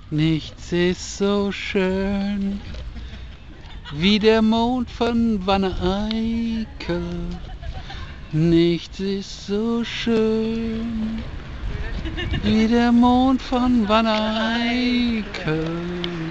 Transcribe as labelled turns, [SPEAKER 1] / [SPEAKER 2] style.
[SPEAKER 1] Nichts ist so schön wie der Mond von Wanne-Eickel. Nichts ist so schön wie der Mond von Wanne-Eickel.